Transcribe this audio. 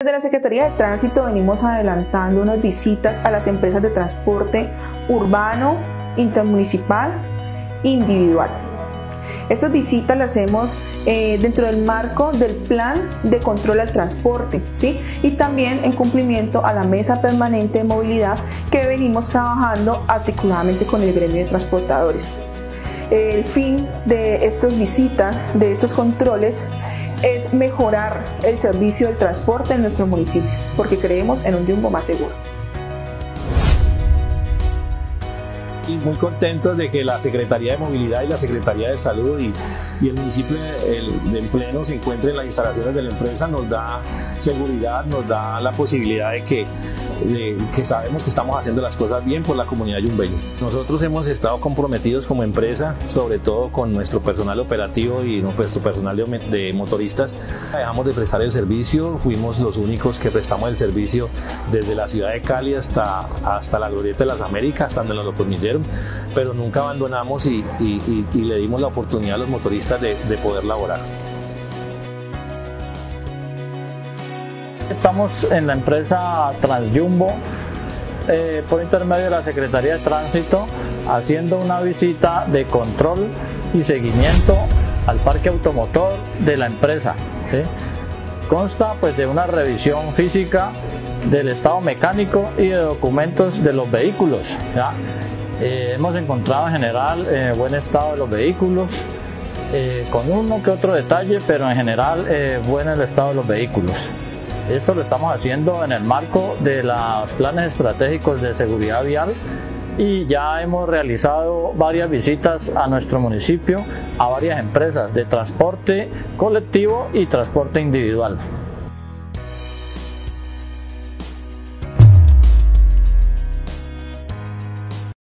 Desde la Secretaría de Tránsito venimos adelantando unas visitas a las empresas de transporte urbano, intermunicipal e individual. Estas visitas las hacemos dentro del marco del plan de control al transporte, ¿sí? Y también en cumplimiento a la mesa permanente de movilidad que venimos trabajando articuladamente con el gremio de transportadores. El fin de estas visitas, de estos controles, es mejorar el servicio del transporte en nuestro municipio, porque creemos en un Jumbo más seguro. Y muy contentos de que la Secretaría de Movilidad y la Secretaría de Salud y el municipio en pleno se encuentren en las instalaciones de la empresa. Nos da seguridad, nos da la posibilidad de que sabemos que estamos haciendo las cosas bien por la comunidad yumbeña. Nosotros hemos estado comprometidos como empresa, sobre todo con nuestro personal operativo y nuestro personal de motoristas. Dejamos de prestar el servicio, fuimos los únicos que prestamos el servicio desde la ciudad de Cali hasta la Glorieta de las Américas, hasta donde nos lo permitieron, pero nunca abandonamos y le dimos la oportunidad a los motoristas de poder laborar. Estamos en la empresa Transjumbo por intermedio de la Secretaría de Tránsito haciendo una visita de control y seguimiento al parque automotor de la empresa, ¿sí? Consta pues de una revisión física del estado mecánico y de documentos de los vehículos, ¿ya? Hemos encontrado en general buen estado de los vehículos, con uno que otro detalle, pero en general bueno el estado de los vehículos. Esto lo estamos haciendo en el marco de los planes estratégicos de seguridad vial y ya hemos realizado varias visitas a nuestro municipio, a varias empresas de transporte colectivo y transporte individual.